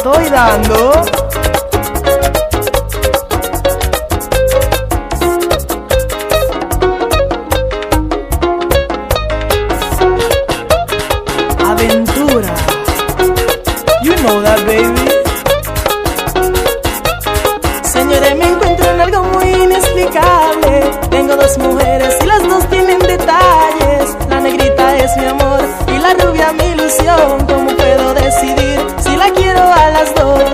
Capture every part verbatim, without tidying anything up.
estoy dando. Aventura. You know that, baby. Señores, me encuentro en algo muy inexplicable. Tengo dos mujeres y las dos tienen detalles. La negrita es mi amor y la rubia mi ilusión. ¿Cómo puedo decidir si la quiero a las dos?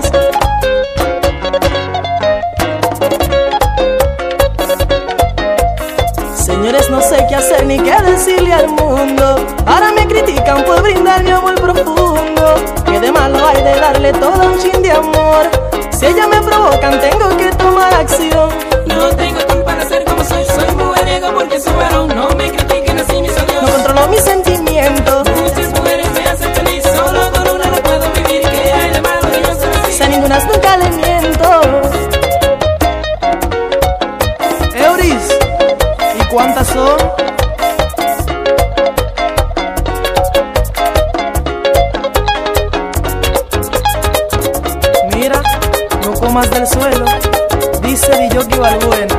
Señores, no sé qué hacer ni qué decirle al mundo. Ahora me critican por brindar mi amor profundo. ¿Qué de malo hay de darle todo un chin de amor? Si ellas me provocan, tengo que tomar acción. No tengo culpa de ser como soy. Soy mujeriego porque soy varón. No me critiquen así, mis odios. No controlo mis sentimientos. Muchas mujeres me hacen feliz. Solo con una no puedo vivir. ¿Qué hay de malo de yo ser así? Si a ninguna nunca le miento. Euris, ¿y cuántas son? Mira, no comas del suelo, dice Diyoki Balbuena.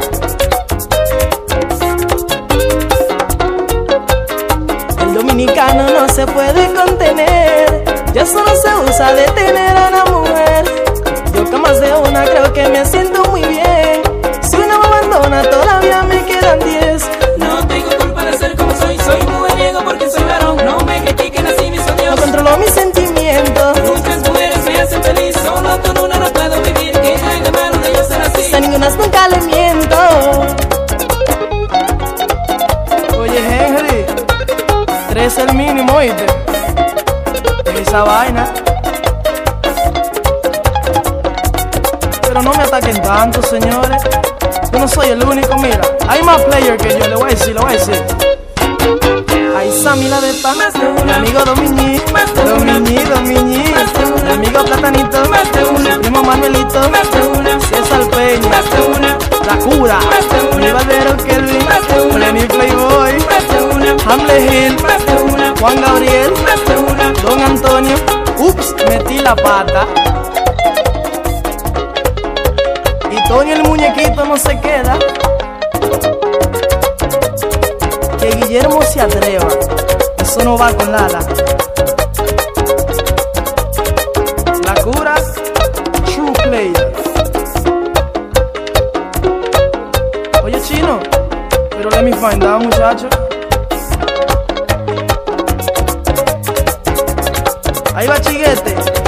El dominicano no se puede contener, ya solo se usa detener a una mujer. Yo con más de una creo que me siento muy bien. Si una me abandona todavía me quedan diez. No tengo culpa de ser como soy. Soy mujeriego porque soy varón. No me critiquen así, mis odios. No controlo mis sentimientos. Muchas mujeres me hacen feliz. Solo con una no puedo vivir. ¿Qué hay de malo de yo ser así? Si a ninguna nunca le miento. Oye, Henry, tres es el mínimo, ¿oíste? Esa vaina. Pero no me ataquen tanto, señores. Yo no soy el único, mira. Hay más player que yo, le voy a decir, le voy a decir. Hay Sammy la de pan, mi amigo Domiñi, Domiñi, Domiñi, mi amigo Platanito, mi primo Manuelito, César Peña, La Cura, mi Barbero Kelvin, Lenny Playboy, Hamle Hill, Juan Gabriel, Don Antonio. Ups, metí la pata. Y Toño el muñequito no se queda. Que Guillermo se atreva, eso no va con Lala. La Cura, True Player. Oye, Chino, pero let me find out, muchacho. Ahí va Chiguete.